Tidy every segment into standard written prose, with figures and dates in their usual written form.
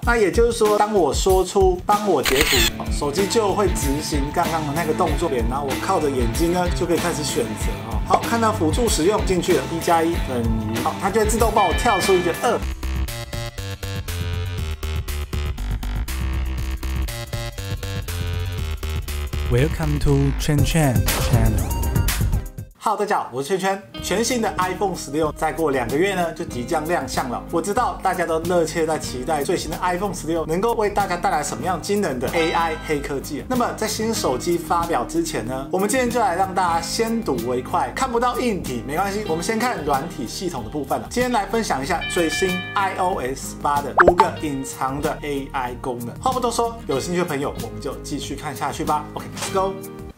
那也就是说，当我说出帮我截图，手机就会执行刚刚的那个动作，然后我靠着眼睛呢就可以开始选择哦。好，看到辅助使用进去了，1+1等于，好，它就会自动帮我跳出一个2。Welcome to Chen Chen Channel。Hello， 大家好，我是圈圈。全新的 iPhone 16再过2个月呢，就即将亮相了。我知道大家都热切在期待最新的 iPhone 16能够为大家带来什么样惊人的 AI 黑科技。那么在新手机发表之前呢，我们今天就来让大家先睹为快。看不到硬体没关系，我们先看软体系统的部分了。今天来分享一下最新 iOS 8的5个隐藏的 AI 功能。话不多说，有兴趣的朋友我们就继续看下去吧。OK，Let's go。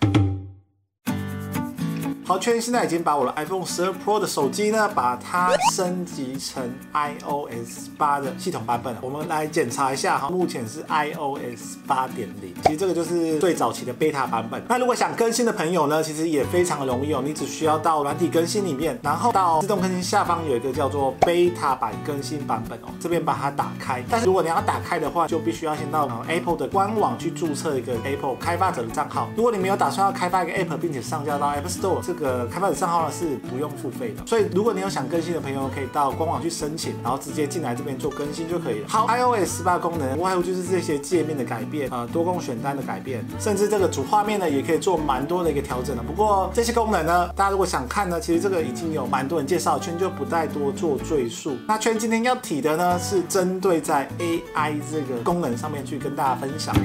好，圈现在已经把我的 iPhone 12 Pro 的手机呢，把它升级成 iOS 8的系统版本了。我们来检查一下哈，目前是 iOS 8.0，其实这个就是最早期的 beta 版本。那如果想更新的朋友呢，其实也非常的容易哦，你只需要到软体更新里面，然后到自动更新下方有一个叫做 beta 版更新版本哦，这边把它打开。但是如果你要打开的话，就必须要先到Apple 的官网去注册一个 Apple 开发者的账号。如果你没有打算要开发一个 App 并且上架到 App Store，这个开发者账号呢是不用付费的，所以如果你有想更新的朋友，可以到官网去申请，然后直接进来这边做更新就可以了。好 ，iOS 18功能无外乎就是这些界面的改变，多功选单的改变，甚至这个主画面呢也可以做蛮多的一个调整的。不过这些功能呢，大家如果想看呢，其实这个已经有蛮多人介绍，圈就不再多做赘述。那圈今天要提的呢，是针对在 AI 这个功能上面去跟大家分享。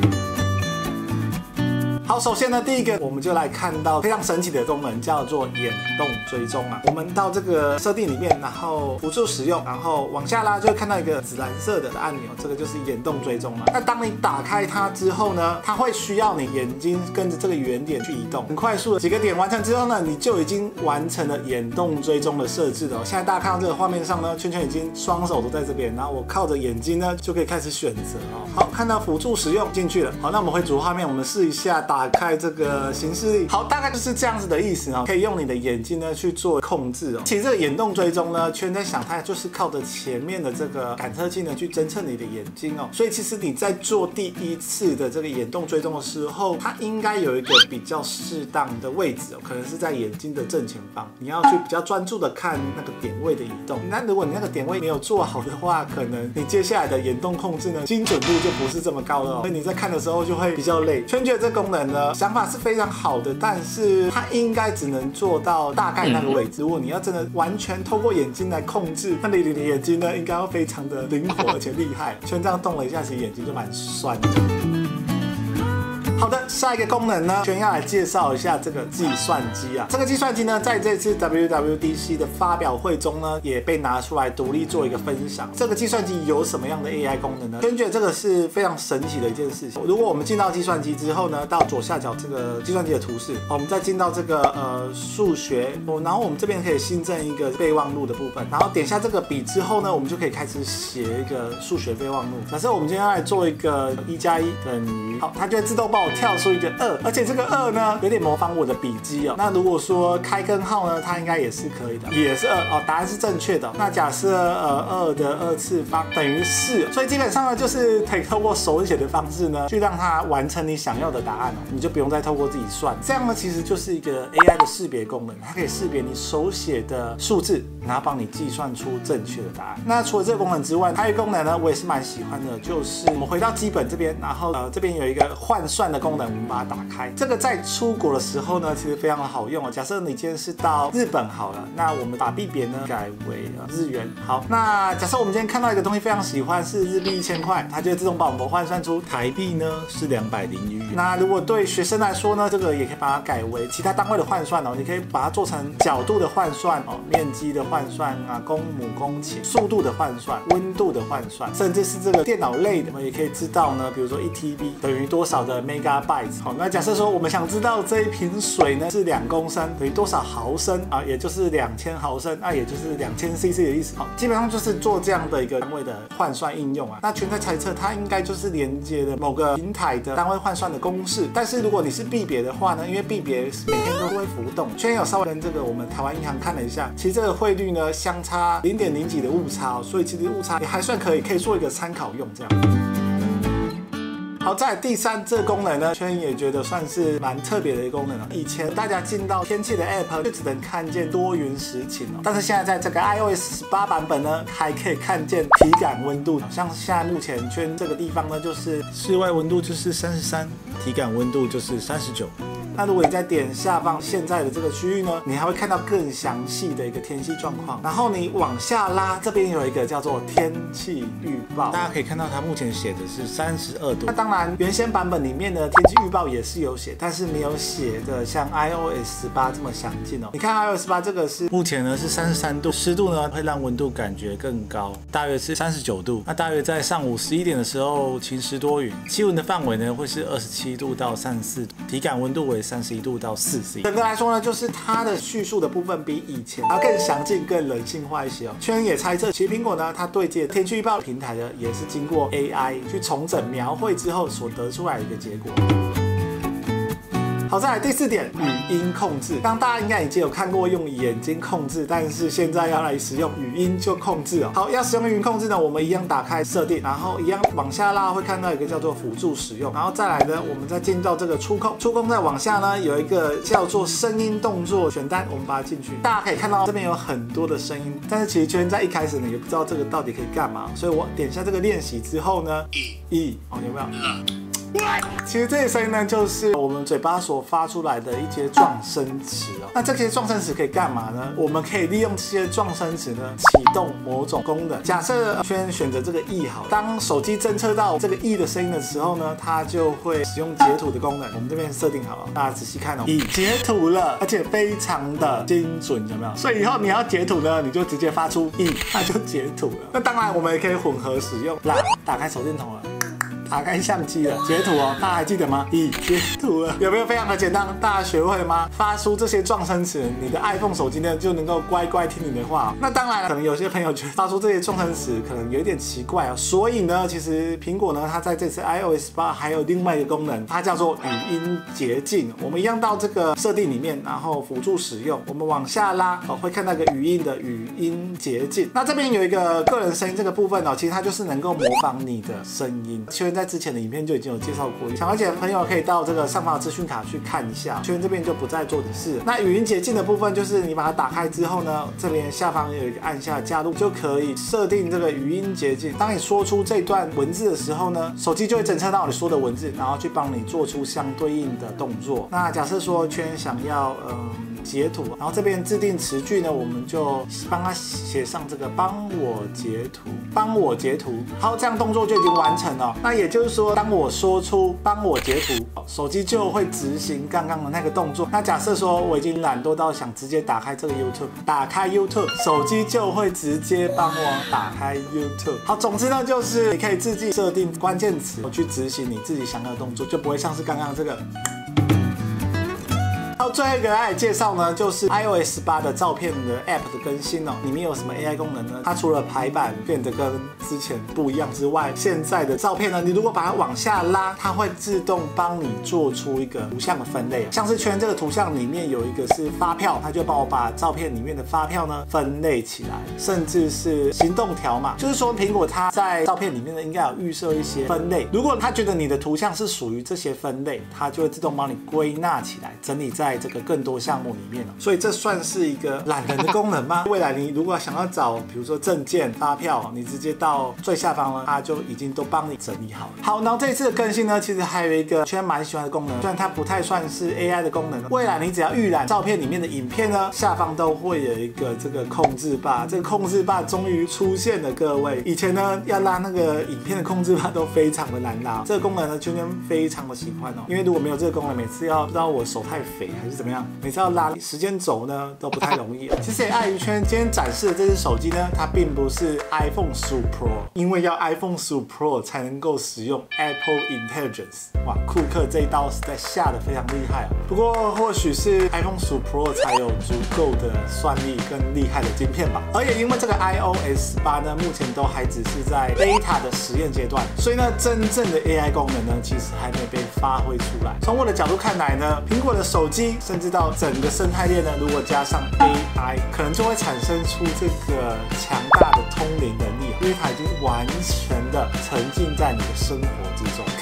好，首先呢，第一个我们就来看到非常神奇的功能，叫做眼动追踪啊。我们到这个设定里面，然后辅助使用，然后往下拉就会看到一个紫蓝色的按钮，这个就是眼动追踪了。那当你打开它之后呢，它会需要你眼睛跟着这个圆点去移动，很快速的几个点完成之后呢，你就已经完成了眼动追踪的设置了。现在大家看到这个画面上呢，圈圈已经双手都在这边，然后我靠着眼睛呢就可以开始选择哦。好，看到辅助使用进去了。好，那我们回主画面，我们试一下打开这个行事历。好，大概就是这样子的意思哦，可以用你的眼睛呢去做控制哦。其实这个眼动追踪呢，圈在想它就是靠着前面的这个感测器呢去侦测你的眼睛哦。所以其实你在做第一次的这个眼动追踪的时候，它应该有一个比较适当的位置哦，可能是在眼睛的正前方，你要去比较专注的看那个点位的移动。那如果你那个点位没有做好的话，可能你接下来的眼动控制呢精准度就不是这么高了哦，所以你在看的时候就会比较累。圈觉得这功能呢，想法是非常好的，但是它应该只能做到大概那个位置。如果你要真的完全透过眼睛来控制，那你的眼睛呢，应该要非常的灵活而且厉害。圈这样动了一下，其实眼睛就蛮酸的。好的，下一个功能呢，圈要来介绍一下这个计算机啊。这个计算机呢，在这次 WWDC 的发表会中呢，也被拿出来独立做一个分享。这个计算机有什么样的 AI 功能呢？圈觉得这个是非常神奇的一件事情。如果我们进到计算机之后呢，到左下角这个计算机的图示，我们再进到这个数学，然后我们这边可以新增一个备忘录的部分，然后点下这个笔之后呢，我们就可以开始写一个数学备忘录。假设我们今天要来做一个1+1等于，好，它就会自动帮我跳出一个2，而且这个2呢有点模仿我的笔记哦。那如果说开根号呢，它应该也是可以的，也是2哦，答案是正确的哦。那假设2的2次方等于4，所以基本上呢就是可以透过手写的方式呢，去让它完成你想要的答案哦，你就不用再透过自己算。这样呢其实就是一个 AI 的识别功能，它可以识别你手写的数字，然后帮你计算出正确的答案。那除了这个功能之外，还有一个功能呢，我也是蛮喜欢的，就是我们回到基本这边，然后这边有一个换算的功能，我们把它打开。这个在出国的时候呢，其实非常的好用哦。假设你今天是到日本好了，那我们把币别呢改为日元。好，那假设我们今天看到一个东西非常喜欢，是日币1000块，它就会自动帮我们换算出台币呢是201元。那如果对学生来说呢，这个也可以把它改为其他单位的换算哦。你可以把它做成角度的换算哦，面积的换算啊，公亩公顷，速度的换算，温度的换算，甚至是这个电脑类的，我们也可以知道呢，比如说1TB 等于多少的 megabytes。好，那假设说我们想知道这一瓶水呢是2公升等于多少毫升啊，也就是2000毫升，那也就是2000cc 的意思。好，基本上就是做这样的一个单位的换算应用啊。那圈在猜测它应该就是连接了某个平台的单位换算的公式。但是如果你是币别的话呢，因为币别每天都会浮动，圈有稍微跟这个我们台湾银行看了一下，其实这个汇率呢相差0.0几的误差哦，所以其实误差也还算可以做一个参考用这样。 好，再来第3这个功能呢，圈也觉得算是蛮特别的一个功能哦。以前大家进到天气的 App 就只能看见多云时晴哦，但是现在在这个 iOS 18版本呢，还可以看见体感温度。像现在目前圈这个地方呢，就是室外温度就是33，体感温度就是39。那如果你再点下方现在的这个区域呢，你还会看到更详细的一个天气状况。然后你往下拉，这边有一个叫做天气预报，大家可以看到它目前写的是32度。那当然，原先版本里面的天气预报也是有写，但是没有写的像 iOS 18这么详尽哦。你看 iOS 18这个是目前呢是33度，湿度呢会让温度感觉更高，大约是39度。那大约在上午11点的时候晴时多云，气温的范围呢会是27度到34度，体感温度为31度到41。整个来说呢，就是它的叙述的部分比以前要更详尽、更人性化一些哦。圈也猜测，其实苹果呢，它对接天气预报平台呢，也是经过 AI 去重整描绘之后所得出来的一个结果。好，再来第4点，语音控制。刚大家应该已经有看过用眼睛控制，但是现在要来使用语音就控制哦。好，要使用语音控制呢，我们一样打开设定，然后一样往下拉，会看到一个叫做辅助使用，然后再来呢，我们再进到这个触控，触控再往下呢，有一个叫做声音动作选单，我们把它进去。大家可以看到这边有很多的声音，但是其实圈在一开始呢，也不知道这个到底可以干嘛，所以我点下这个练习之后呢，哦，有没有？其实这些声音呢，就是我们嘴巴所发出来的一些撞声词哦。那这些撞声词可以干嘛呢？我们可以利用这些撞声词呢，启动某种功能。假设选择这个 E 好，当手机侦测到这个 E 的声音的时候呢，它就会使用截图的功能。我们这边设定好了，大家仔细看哦，已截图了，而且非常的精准，有没有？所以以后你要截图呢，你就直接发出 E， 它就截图了。那当然，我们也可以混合使用，打开手电筒了。打开相机了，截图哦，大家还记得吗？截图了，有没有非常的简单？大家学会了吗？发出这些撞声词，你的 iPhone 手机呢就能够乖乖听你的话。那当然了，可能有些朋友觉得发出这些撞声词可能有一点奇怪哦，所以呢，其实苹果呢，它在这次 iOS 8还有另外一个功能，它叫做语音捷径。我们一样到这个设定里面，然后辅助使用，我们往下拉哦，会看到一个语音的语音捷径。那这边有一个个人声音这个部分哦，其实它就是能够模仿你的声音。在之前的影片就已经有介绍过，想了解的朋友可以到这个上方的资讯卡去看一下。圈这边就不再做解释了。那语音捷径的部分就是你把它打开之后呢，这边下方有一个按下加入，就可以设定这个语音捷径。当你说出这段文字的时候呢，手机就会侦测到你说的文字，然后去帮你做出相对应的动作。那假设说圈想要截图，然后这边制定词句呢，我们就帮他写上这个帮我截图，帮我截图。好，这样动作就已经完成了。那也就是说，当我说出帮我截图，手机就会执行刚刚的那个动作。那假设说我已经懒惰到想直接打开这个 YouTube， 打开 YouTube， 手机就会直接帮我打开 YouTube。好，总之呢，就是你可以自己设定关键词去执行你自己想要的动作，就不会像是刚刚这个。好，最后一个来介绍呢，就是 iOS 8的照片的 App 的更新哦。里面有什么 AI 功能呢？它除了排版变得跟之前不一样之外，现在的照片呢，你如果把它往下拉，它会自动帮你做出一个图像的分类。像是圈这个图像里面有一个是发票，它就帮我把照片里面的发票呢分类起来，甚至是行动条码，就是说苹果它在照片里面呢应该有预设一些分类。如果它觉得你的图像是属于这些分类，它就会自动帮你归纳起来，整理在这个更多项目里面了。所以这算是一个懒人的功能吗？未来你如果想要找比如说证件、发票，你直接到最下方呢，它就已经都帮你整理好了。好，然后这一次的更新呢，其实还有一个圈蛮喜欢的功能，虽然它不太算是 AI 的功能，未来你只要预览照片里面的影片呢，下方都会有一个这个控制吧。这个控制吧终于出现了，各位。以前呢要拉那个影片的控制吧都非常的难拉，这个功能呢圈圈非常的喜欢哦，因为如果没有这个功能，每次要不知道我手太肥还是怎么样，每次要拉时间轴呢都不太容易。其实也碍于圈今天展示的这只手机呢，它并不是 iPhone 15 Pro， 因为要 iPhone 15 Pro 才能够使用 Apple Intelligence。哇，库克这一刀实在下得非常厉害哦。不过或许是 iPhone 15 Pro 才有足够的算力跟厉害的晶片吧。而也因为这个 iOS 8呢，目前都还只是在 beta 的实验阶段，所以呢，真正的 AI 功能呢，其实还没被发挥出来。从我的角度看来呢，苹果的手机甚至到整个生态链呢，如果加上 AI， 可能就会产生出这个强大的通灵能力，因为它已经完全的沉浸在你的生活之中。可以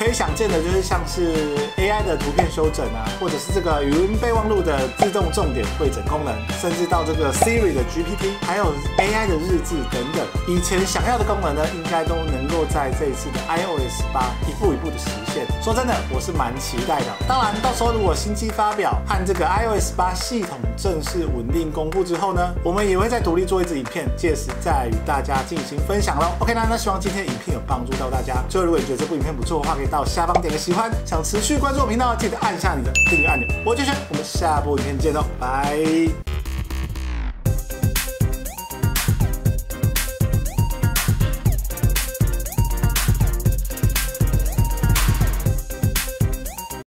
以想见的就是像是 AI 的图片修整啊，或者是这个语音备忘录的自动重点汇整功能，甚至到这个 Siri 的 GPT， 还有 AI 的日志等等，以前想要的功能呢，应该都能够在这一次的 iOS 8一步一步的实现。说真的，我是蛮期待的。当然，到时候如果新机发表和这个 iOS 8系统正式稳定公布之后呢，我们也会再独立做一支影片，届时再与大家进行分享咯。OK 那希望今天的影片有帮助到大家。最后，如果你觉得这部影片不错的话，可以到下方点个喜欢。想持续关注我频道，记得按下你的订阅按钮。我是轩，我们下部影片见喽，拜。